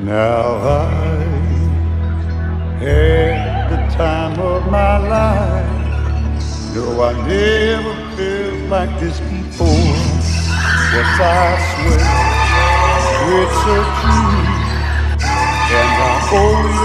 Now I had the time of my life. No, I never felt like this before. Yes, I swear it's so true, and I owe